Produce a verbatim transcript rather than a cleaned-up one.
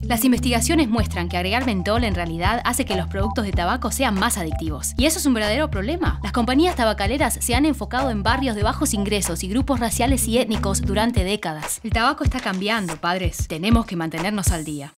Las investigaciones muestran que agregar mentol en realidad hace que los productos de tabaco sean más adictivos. Y eso es un verdadero problema. Las compañías tabacaleras se han enfocado en barrios de bajos ingresos y grupos raciales y étnicos durante décadas. El tabaco está cambiando, padres. Tenemos que mantenernos al día.